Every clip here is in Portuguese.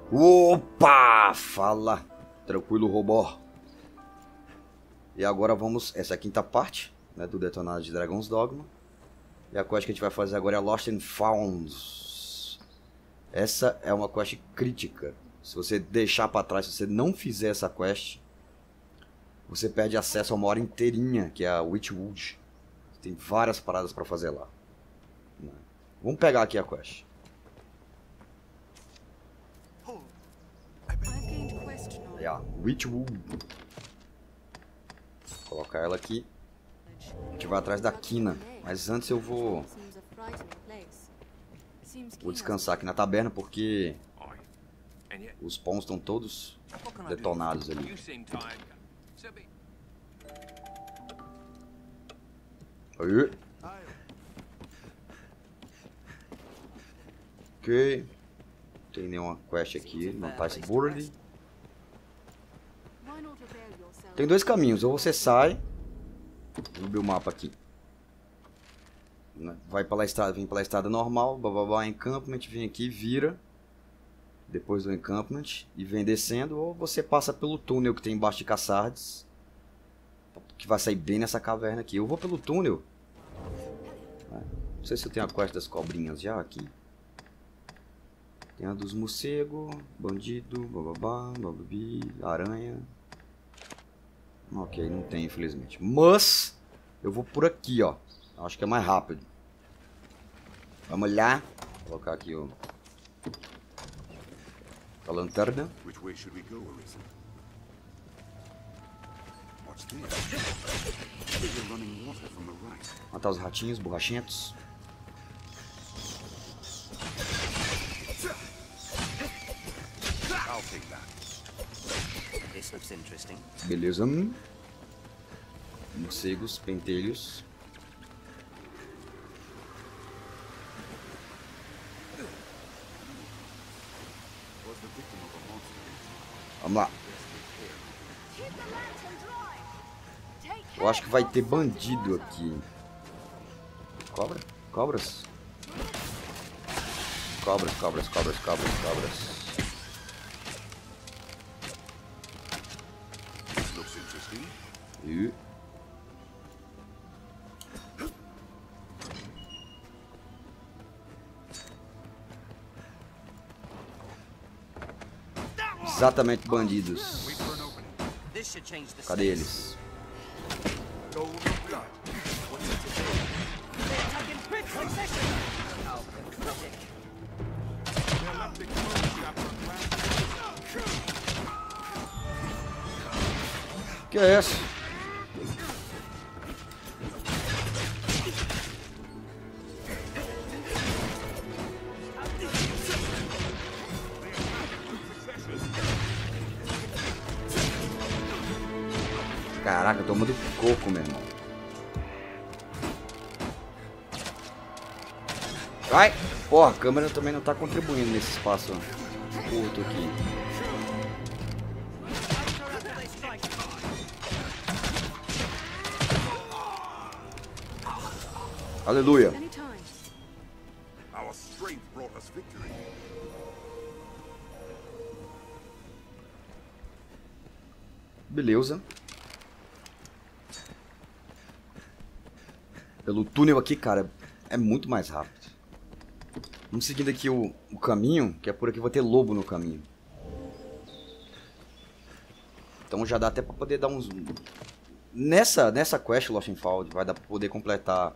Opa! Fala! Tranquilo, robô. E agora vamos... Essa é a quinta parte, né, do Detonado de Dragon's Dogma. E a quest que a gente vai fazer agora é Lost and Found. Essa é uma quest crítica. Se você deixar pra trás, se você não fizer essa quest, você perde acesso a uma hora inteirinha, que é a Witchwood. Tem várias paradas pra fazer lá. Vamos pegar aqui a quest. É a Witchwood. Vou colocar ela aqui. A gente vai atrás da quina. Mas antes eu vou descansar aqui na taberna, porque os pons estão todos detonados ali. Aí. Ok. Não tem nenhuma quest aqui. Não tá esse board. Tem dois caminhos. Ou você sai. Vou abrir o mapa aqui. Vai pela estrada, vem pela estrada normal. Bababá, encampment. Vem aqui, vira. Depois do encampment. E vem descendo. Ou você passa pelo túnel que tem embaixo de Caçardes. Que vai sair bem nessa caverna aqui. Eu vou pelo túnel. Não sei se eu tenho a quest das cobrinhas já aqui. Tem a dos morcegos, bandido, bababá, bababi, aranha. Ok, não tem, infelizmente. Mas eu vou por aqui, ó. Acho que é mais rápido. Vamos lá. Vou colocar aqui a lanterna. Matar os ratinhos borrachentos. Beleza. Morcegos, pentelhos. Vamos lá. Eu acho que vai ter bandido aqui. Cobra? Cobras? Cobras, cobras, cobras, cobras, cobras. E... exatamente, bandidos. Cadê eles? Que é isso? Caraca, tomando coco, meu irmão. Vai! Porra, a câmera também não tá contribuindo nesse espaço curto aqui. Aleluia. Beleza. Pelo túnel aqui, cara, é muito mais rápido. Vamos seguindo aqui o caminho, que é por aqui, vai ter lobo no caminho. Então já dá até pra poder dar uns... Nessa quest Lost and Found vai dar pra poder completar...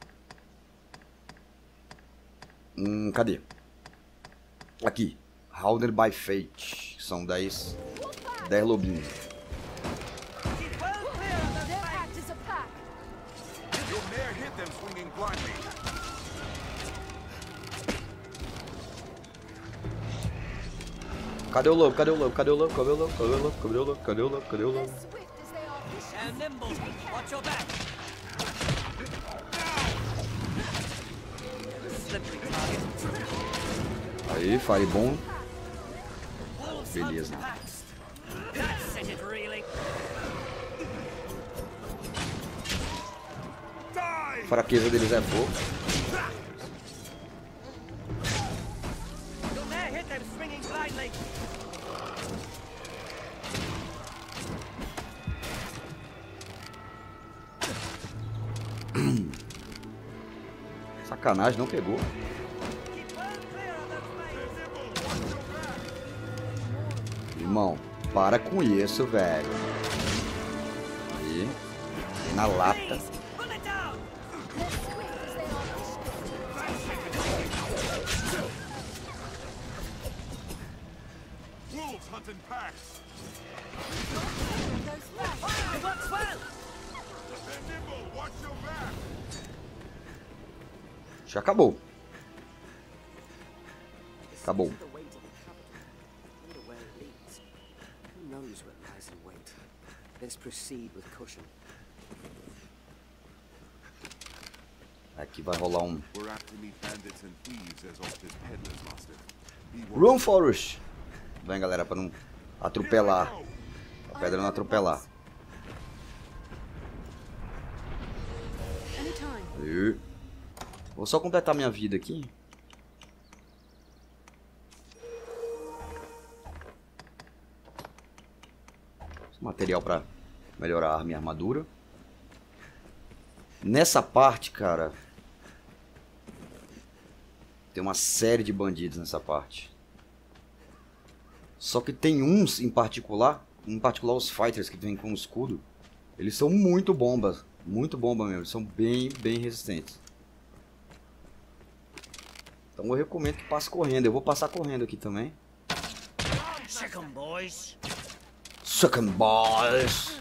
cadê? Aqui. Hounded by Fate. São 10 lobinhos. Cadê o lobo? Cadê o lobo? Cadê o lobo? Cadê o lobo? Cadê o lobo? Cadê o lobo? Cadê o lobo? Cadê o lobo? Aí, fire bom. Beleza. A fraqueza deles é fogo. Sacanagem, não pegou. Irmão, para com isso, velho. Aí, na lata. Já acabou. Acabou. Aqui vai rolar um Run Forest. Vem, galera, para não atropelar. A pedra não atropelar. Aí. Vou só completar minha vida aqui. Material para melhorar a minha armadura. Nessa parte, cara, tem uma série de bandidos nessa parte. Só que tem uns em particular os fighters que vêm com o escudo. Eles são muito bomba mesmo. Eles são bem resistentes. Então eu recomendo que passe correndo. Eu vou passar correndo aqui também. Second boys. Second boys.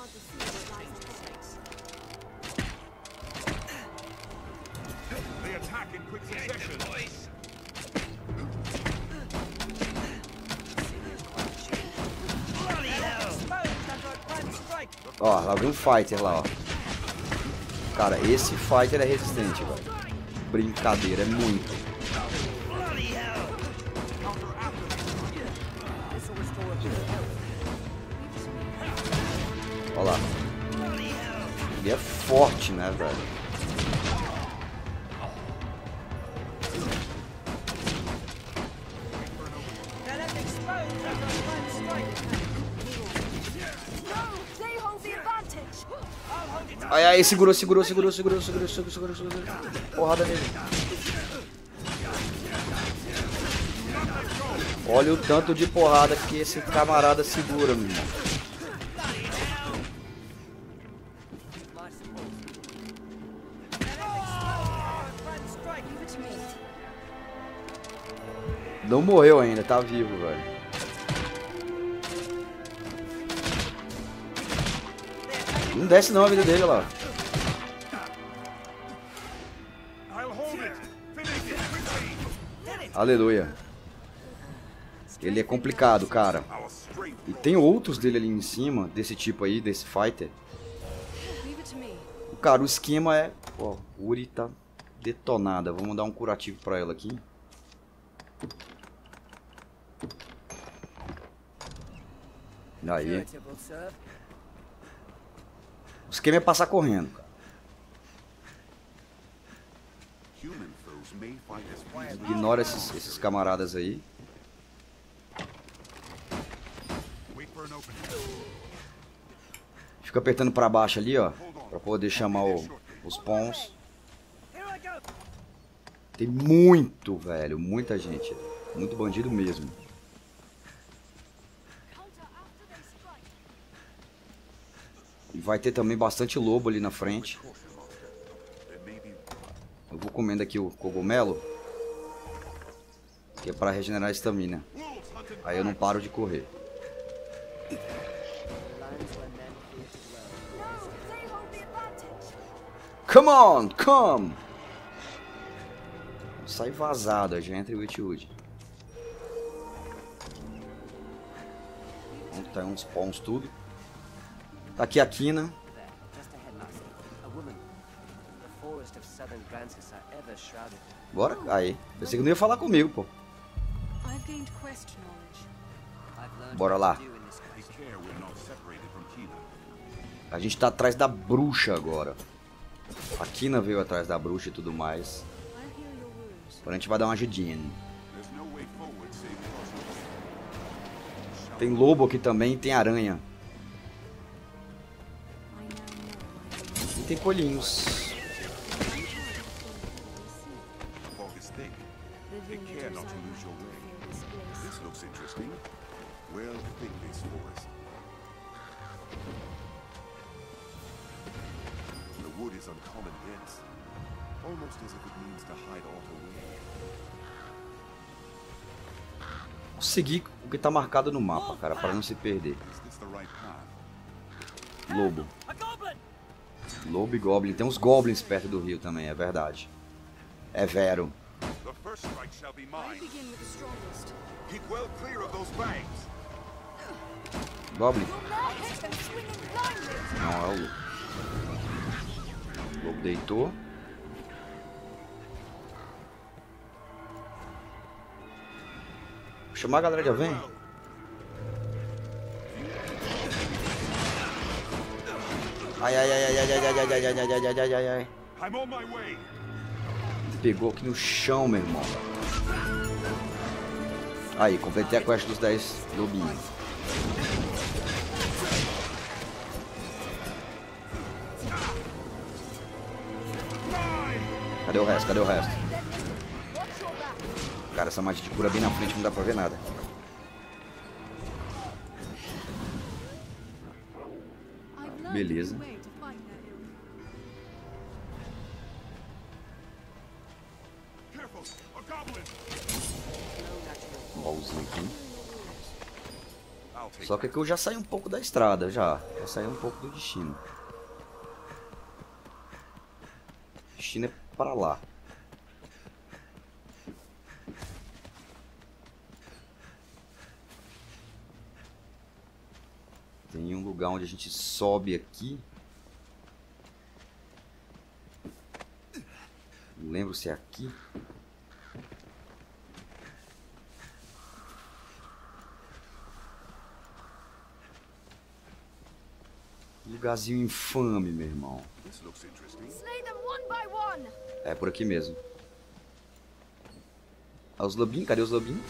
Ó, lá vem um fighter lá, ó. Cara, esse fighter é resistente, velho. Brincadeira, é muito. Olha lá. Ele é forte, né, velho? Ai, ai, segurou. Porrada nele. Olha o tanto de porrada que esse camarada segura, meu irmão. Não morreu ainda, tá vivo, velho. Não desce não a vida dele, lá. Aleluia. Ele é complicado, cara. E tem outros dele ali em cima, desse tipo aí, desse fighter. Cara, o esquema é... Ó, Uri tá detonada. Vamos dar um curativo pra ela aqui. Aí. O esquema é passar correndo, cara. Ignora esses camaradas aí. Fica apertando pra baixo ali, ó. Pra poder chamar os pons. Tem muito, velho. Muita gente. Muito bandido mesmo. E vai ter também bastante lobo ali na frente. Eu vou comendo aqui o cogumelo, que é para regenerar a estamina. Aí eu não paro de correr. Come on, come! Sai vazado, já entra em Witchwood. Tá uns pons tudo. Tá aqui a Kina. Bora? Aí. Pensei que não ia falar comigo, pô. Bora lá. A gente tá atrás da bruxa agora. A Kina veio atrás da bruxa e tudo mais. Agora a gente vai dar uma ajudinha. Tem lobo aqui também, tem aranha. E tem coelhinhos. Fog is thick. Take care not to lose your way. This looks interesting. Well, pick this for us. The wood is uncommon dense, almost as if it means to hide all the way. Vou seguir o que tá marcado no mapa, cara, para não se perder. Is this the right path? Lobo. A goblin! Lobo e goblin. Tem uns goblins perto do rio também, é verdade. É vero. The first strike shall be mine. Begin with the strongest. Keep well clear of those bangs. Goblin? You'll now hit them swinging blindly. Não, é o lobo. O lobo deitou. Vou chamar a galera, já vem. Ai, ai, ai, ai, ai, ai, ai, ai, ai, ai, ai, ai, ai, ai, ai. I'm on my way. Pegou aqui no chão, meu irmão. Aí, completei a quest dos 10 lobinhos. Cadê o resto? Cadê o resto? Cara, essa magia de cura bem na frente, não dá pra ver nada. Beleza. Careful, a goblin. Um baúzinho aqui. I'll take Só que aqui eu já saí um pouco da estrada, já saí um pouco do destino. O destino é para lá. Tem um lugar onde a gente sobe aqui. Não lembro se é aqui. Lugarzinho infame, meu irmão. This looks interesting. Slay them one by one. É por aqui mesmo. Ah, os lobinhos? Cadê os lobinhos?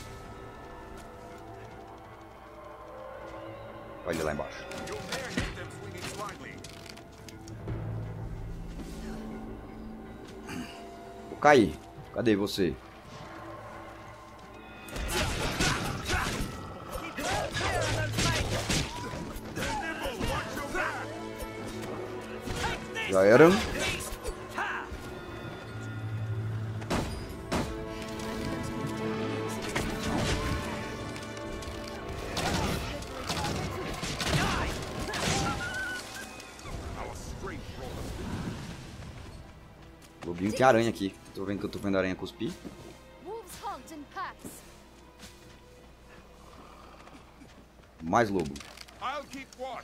Olha lá embaixo. You'll dare hit them swinging blindly. Vou cair. Cadê você? Já era. Our strength brought us. Lobinho tem aranha aqui. Tô vendo que eu tô vendo a aranha cuspir. Wolves hunt in packs. Mais lobo. I'll keep watch.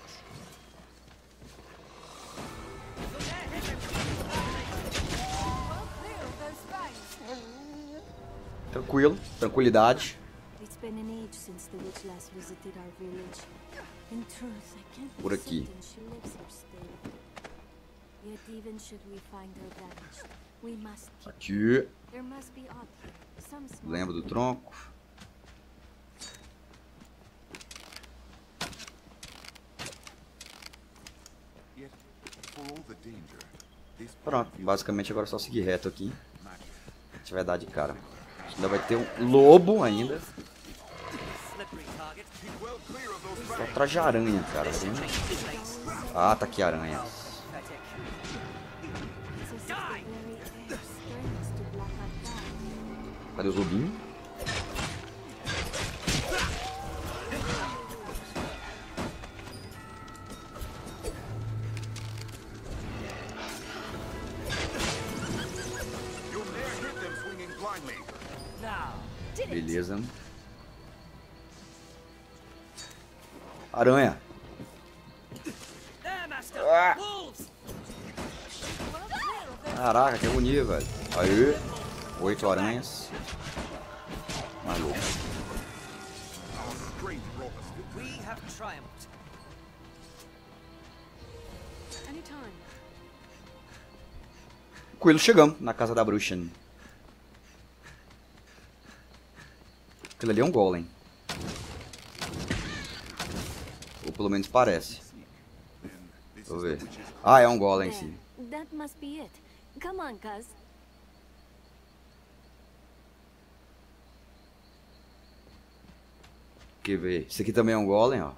Well clear of those fangs. Tranquilo. Tranquilidade. It's been an age since the witch last visited our village. In truth, I can't be Por aqui. certain she lives here still. Yet even should we find her vanished, we must keep. Aqui. There must be odd here. Some small Lembro do tronco. Yet, for all the danger, this Pronto. Basicamente agora é só seguir reto aqui. magic. A gente vai dar de cara. Ainda vai ter um lobo ainda. Slippery target. Keep well clear of those Só bangs. atrás de aranha, cara. Viu? Ah, tá aqui a aranha. Pathetic. It's as if the very air strains to block our path. Cadê os lobinhos? You'll dare hit them swinging blindly. Now. Beleza. Aranha. There, master. Ah. Wolves. Well clear of those. Caraca, que agonia, velho. Aí. 8 aranhas. Mais lobo. Our strength brought us. We have triumphed. Anytime. Coelho, chegamos na casa da bruxa. Aquilo ali é um golem. pelo menos parece. Then this Deixa eu is ver. the witch's Ah, é um golem There. sim. That must be it. Come on, cuz. Quer ver? Esse aqui também é um golem, ó.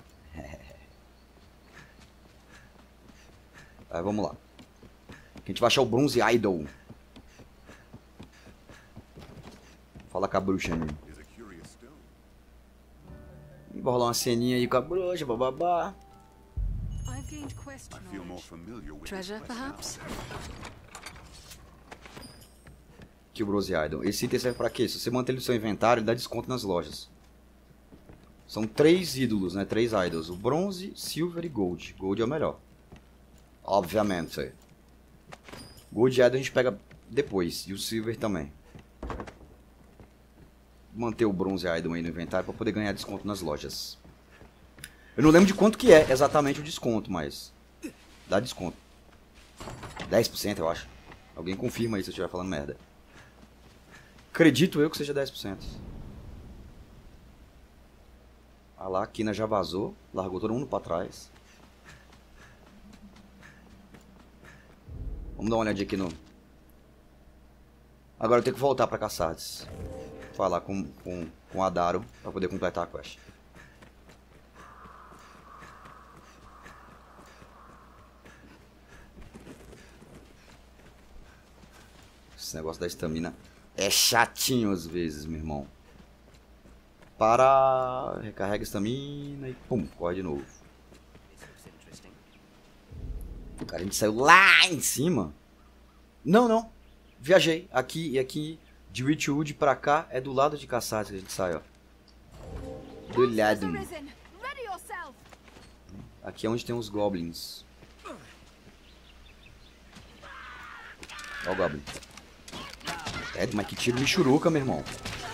Aí vamos lá. A gente vai achar o Bronze Idol. Fala com a bruxa aí. is a curious stone. Vai rolar uma ceninha aí com a bruxa, bababá. I've gained quest I feel more knowledge. familiar with Treasure, this quest now. perhaps? Aqui o Bronze Idol. Esse item serve pra quê? Se você manter ele no seu inventário, ele dá desconto nas lojas. São 3 ídolos, né? 3 idols. O bronze, silver e gold. Gold é o melhor. Obviamente. Gold idol a gente pega depois. E o silver também. Vou manter o bronze idol aí no inventário para poder ganhar desconto nas lojas. Eu não lembro de quanto que é exatamente o desconto, mas dá desconto. 10% eu acho. Alguém confirma aí se eu estiver falando merda. Acredito eu que seja 10%. Ah lá, a Kina já vazou. Largou todo mundo pra trás. Vamos dar uma olhadinha aqui no... Agora eu tenho que voltar pra Caçardes. Falar com a Daro pra poder completar a quest. Esse negócio da estamina é chatinho às vezes, meu irmão. Para, recarrega a estamina e pum, corre de novo. This looks interesting. Cara, a gente saiu lá em cima. Não. Viajei. Aqui e aqui. De Witchwood pra cá é do lado de Caçardes que a gente sai, ó. Do lado. Monsters arisen! Ready yourself! Aqui é onde tem os goblins. Ó o goblin. É, mas que tiro michuruca, meu irmão.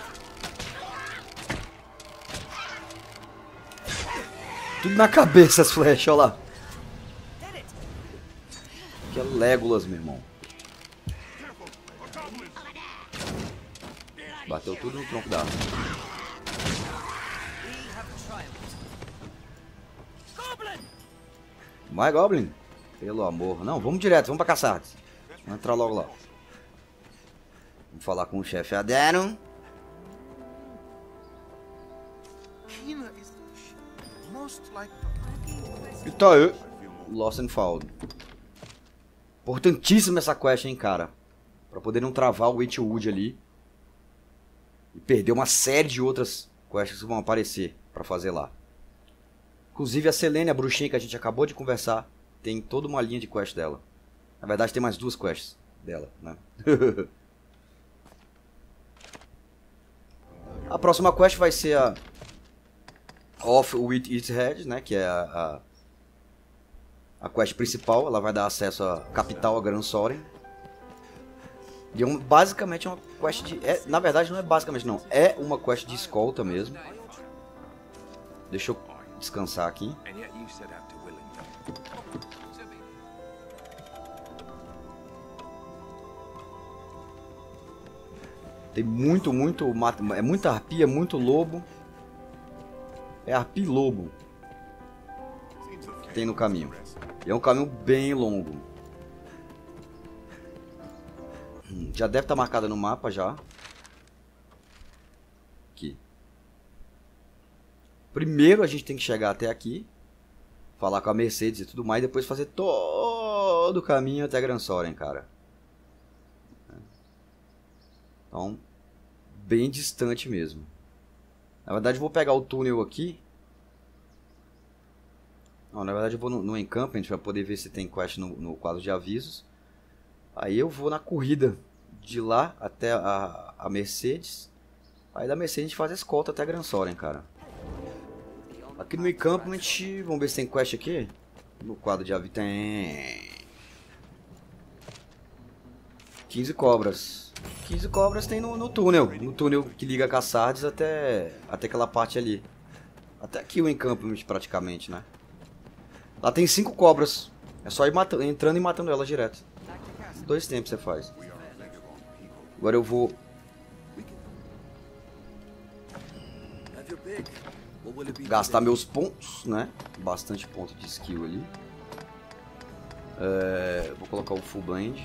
Tudo na cabeça as flechas, ó lá. Did it! Que é Legolas, meu irmão. Bateu tudo no tronco da árvore. We have triumphed. Goblin! Mais Goblin? Pelo amor. Não, vamos direto, vamos pra Caçardes. Vamos entrar logo lá. Vamos falar com o chefe Adeno. Kina is most like E tá aí. Lost and Found. Importantíssima essa quest, hein, cara. Pra poder não travar o Witchwood ali. E perder uma série de outras quests que vão aparecer pra fazer lá. Inclusive a Selene, a bruxinha que a gente acabou de conversar, tem toda uma linha de quest dela. Na verdade tem mais 2 quests dela, né? A próxima quest vai ser a Off with Its Head, né? Que é a quest principal. Ela vai dar acesso à capital, a Gran Soren. E basicamente é uma quest de... na verdade não é basicamente não. É uma quest de escolta mesmo. Deixa eu descansar aqui. and yet you set out to Wellington. Tem muito... É muita arpia, muito lobo. É arpia e lobo Seems the que tem no caminho. E é um caminho bem longo. Já deve estar marcada no mapa já. Aqui. Primeiro a gente tem que chegar até aqui. Falar com a Mercedes e tudo mais. E depois fazer todo o caminho até Gran Soren, cara. Então, bem distante mesmo. Na verdade eu vou pegar o túnel aqui. Não, na verdade eu vou no encampment para poder ver se tem quest no quadro de avisos. Aí eu vou na corrida de lá até a Mercedes. Aí da Mercedes a gente faz a escolta até a Gran Soren, cara. Aqui no encampment, vamos ver se tem quest aqui. No quadro de aviso tem 15 cobras. 15 cobras tem no túnel. No túnel que liga a Caçardes até aquela parte ali. Até aqui o encampment praticamente, né? Lá tem 5 cobras. É só ir entrando e matando elas direto. 2 tempos você faz. Agora eu vou... Have your pick. What will it be gastar today? meus pontos, né? Bastante ponto de skill ali. Vou colocar o Full Blend.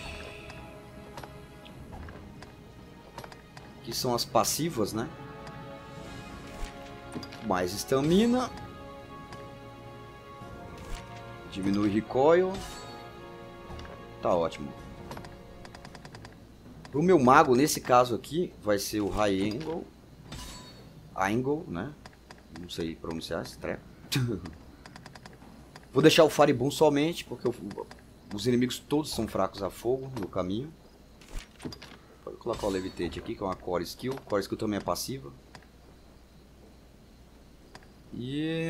Que são as passivas, né? Mais estamina. Diminui recoil. Tá ótimo. O meu mago, nesse caso aqui, vai ser o High Angle. Angle, né? Não sei pronunciar esse treco. Vou deixar o Firebomb somente, porque os inimigos todos são fracos a fogo no caminho. Vou colocar o Levitate aqui, que é uma Core Skill. Core Skill também é passiva. E...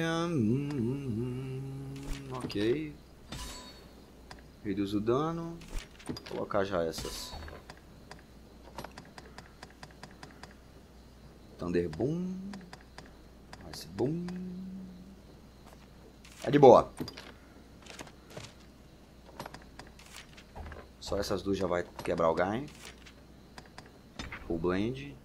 ok. Reduz o dano. Vou colocar já essas. Thunder Boom. Ice Boom. É de boa. Só essas duas já vai quebrar o Gain. Full Blend.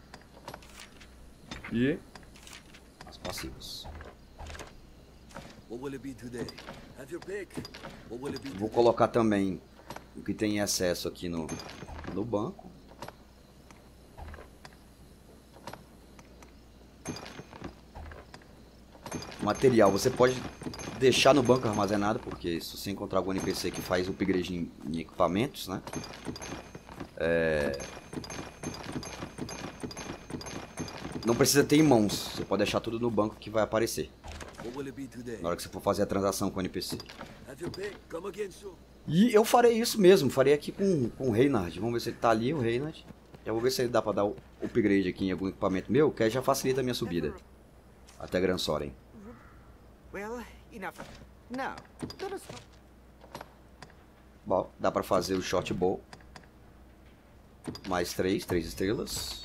E as passivas. What will it be today? Have your pick. What will it be Vou today? colocar também o que tem em excesso aqui no banco. Material, você pode deixar no banco armazenado, porque se você encontrar algum NPC que faz upgrade em equipamentos, né? Não precisa ter em mãos, você pode deixar tudo no banco que vai aparecer What will it be today? na hora que você for fazer a transação com o NPC. Have your pick. Come again soon. E eu farei isso mesmo, farei aqui com o Reinhard. Vamos ver se ele tá ali, o Reinhard. Já vou ver se ele dá pra dar o upgrade aqui em algum equipamento meu, que aí já facilita a minha subida até Gran Soren. Well, enough. Now, let us... Bom, dá pra fazer o Short Bow. Mais 3 estrelas.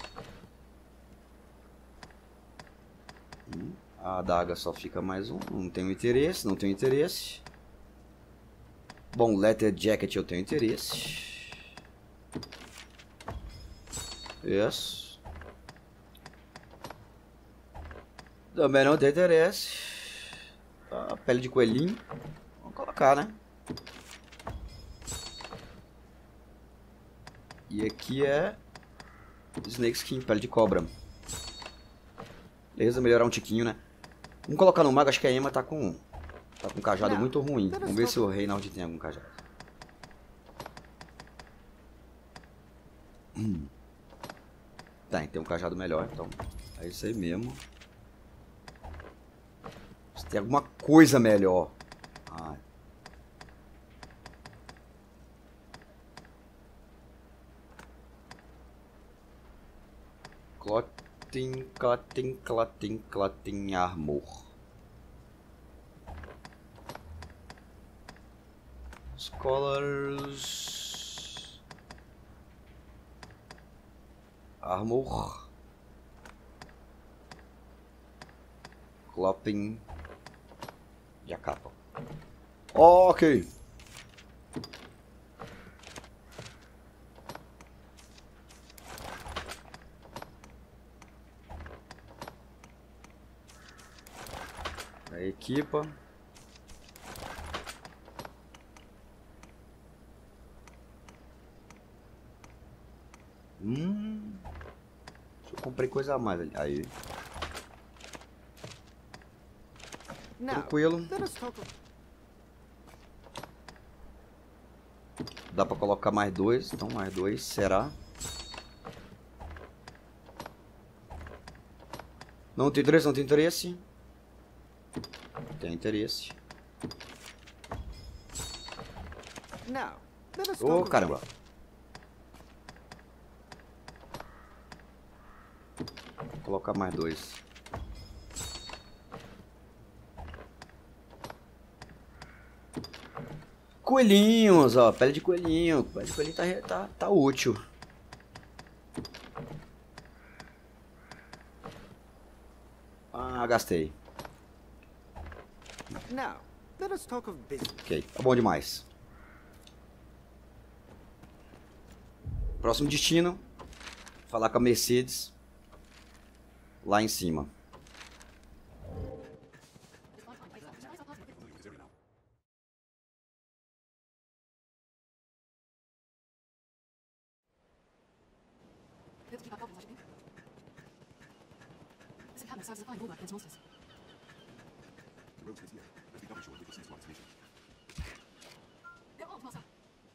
A adaga só fica mais um. Não tenho interesse, não tenho interesse. Bom, Leather Jacket eu tenho interesse. Isso. Também não tenho interesse. A pele de coelhinho. Vamos colocar, né? E aqui é Snake Skin, pele de cobra. Beleza, melhorar um tiquinho, né? Vamos colocar no mago, acho que a Emma tá com um cajado muito ruim. Vamos ver se o Reinhard tem algum cajado. Tem um cajado melhor, então é isso aí mesmo. Se tem alguma coisa melhor. Ah. Clothing Armor. Scholars. Armor. Clothing. E a capa. Ok. A equipa. Eu comprei coisa a mais ali. Aí. Now, Tranquilo. let us talk of... Dá pra colocar mais 2. Então mais 2 será. Não tem interesse, não tem interesse. Tem interesse. Now, let us Ô, talk of... caramba. Vou colocar mais 2. Coelhinhos, ó. Pele de coelhinho. Pele de coelhinho tá útil. Ah, gastei. Now, let us talk of business. Ok, tá bom demais. Próximo destino. Falar com a Mercedes. Lá em cima. serves as a fine bulwark against monsters. The road is here. Let's be double sure we can see its destination. Go on, master.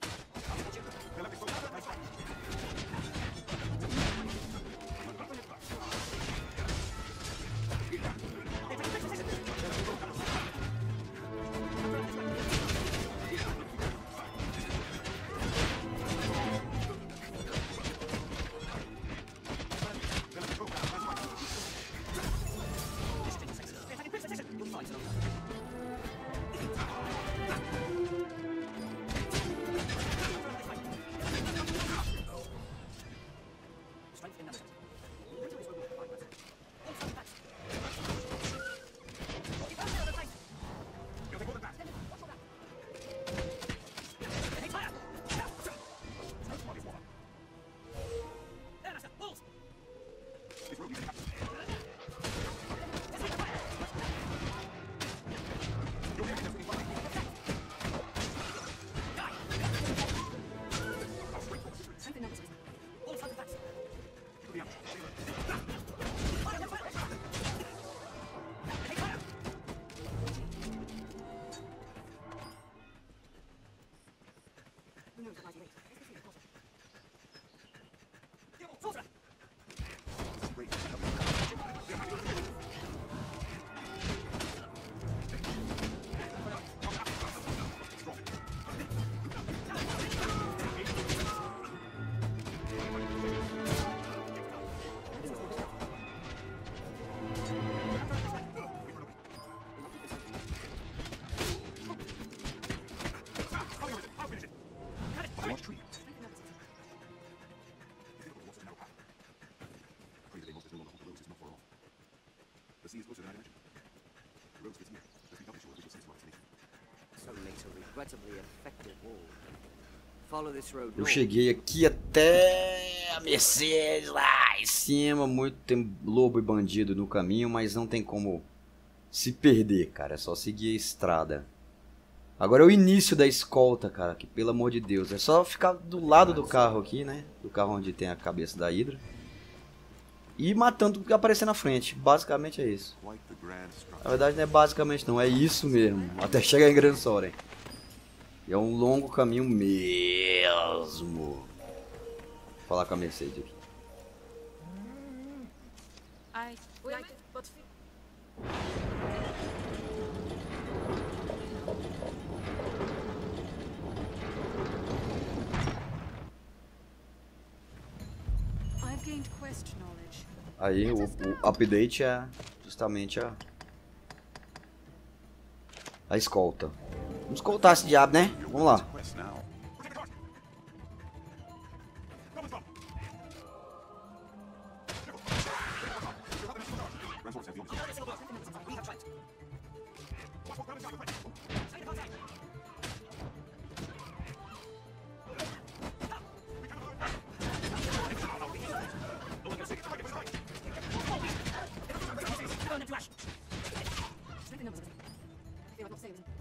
The sea is closer than I imagined. The road gets near. Let's be double sure we can see its destination. So makes a regrettably effective wall. Follow this road Eu north. cheguei aqui até a Mercedes lá em cima, muito tem lobo e bandido no caminho, mas não tem como se perder, cara, é só seguir a estrada. Agora é o início da escolta, cara, que pelo amor de Deus, é só ficar do lado do carro aqui, né, do carro onde tem a cabeça da Hydra. E matando o que aparecer na frente, basicamente é isso. Quite the grand structure. Na verdade não é basicamente não, é isso mesmo, até chegar em Gran Soren. E é um longo caminho mesmo. Vou falar com a Mercedes aqui. I've gained quest knowledge. Aí o update é justamente a escolta. Vamos escoltar esse diabo, né? Vamos lá. Quest now. Strength in numbers. I feel like not saving.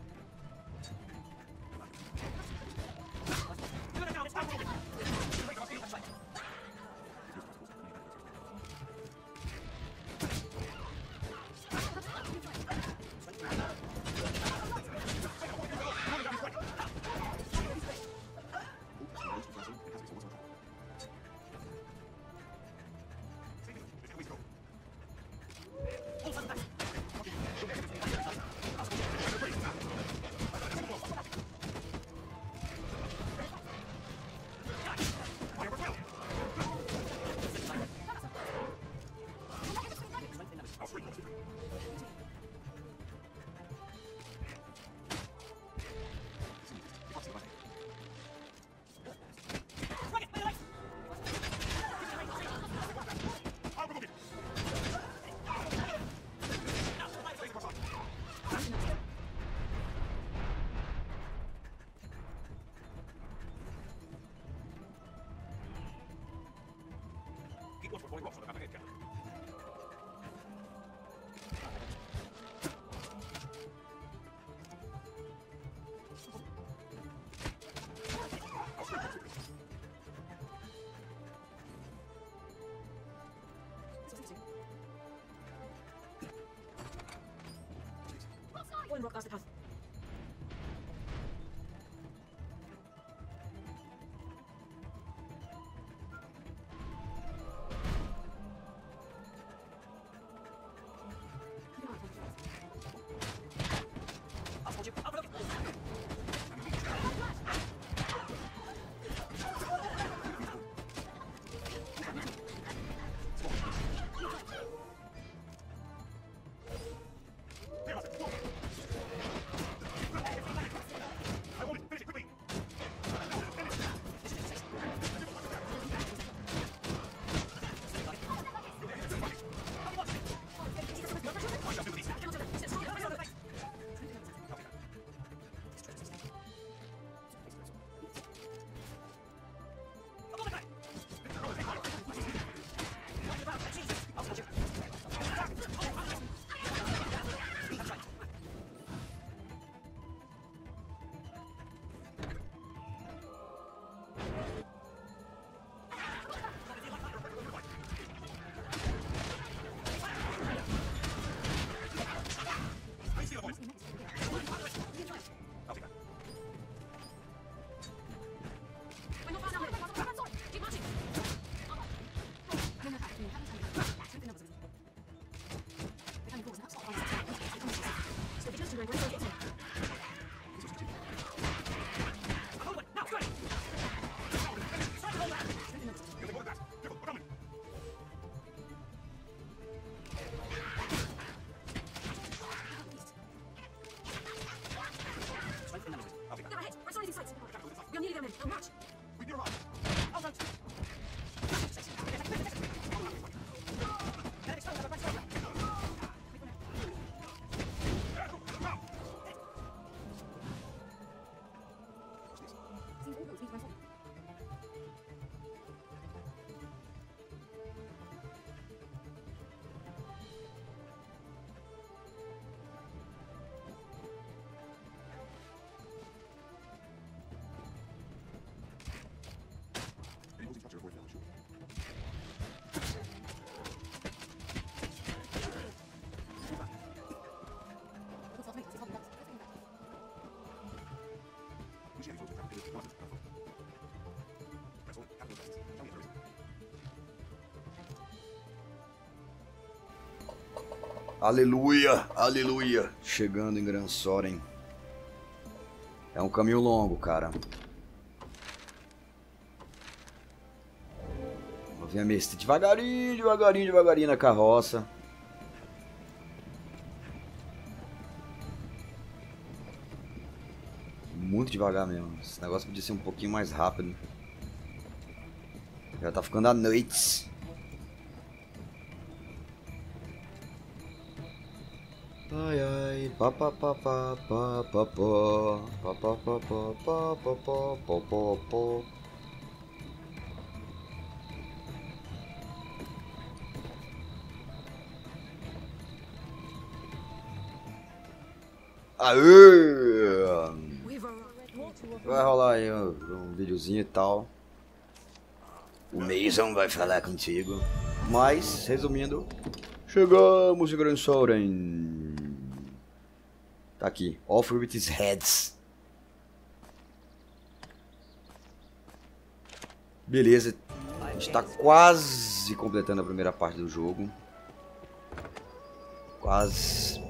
Aleluia, aleluia. Chegando em Gran Soren. É um caminho longo, cara. Vou ver a mestre devagarinho, devagarinho, devagarinho na carroça. Muito devagar mesmo. Esse negócio podia ser um pouquinho mais rápido. Já tá ficando à noite. Ai ai, pa pa pa pa pa pa pa pa pa pa pa pa pa pa. Aê! Vai rolar aí um videozinho e tal. O Mason vai falar contigo. Mas, resumindo, chegamos em Gran Soren. Tá aqui, Offer with his heads. Beleza, a gente tá quase completando a primeira parte do jogo. Quase.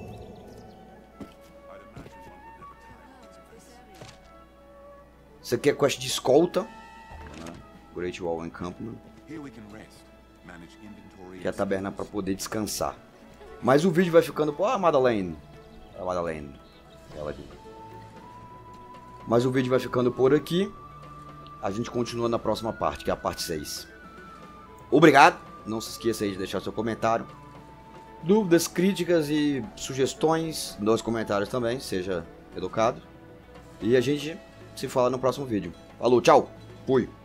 Isso aqui é quest de escolta, né? Great Wall Encampment. Que é a taberna para poder descansar. Mas o vídeo vai ficando por... Ah, Madeleine. É a Madeleine. Ela aqui. Mas o vídeo vai ficando por aqui. A gente continua na próxima parte, que é a parte 6. Obrigado. Não se esqueça aí de deixar seu comentário. Dúvidas, críticas e sugestões nos comentários também. Seja educado. E a gente se fala no próximo vídeo. Falou, tchau. Fui.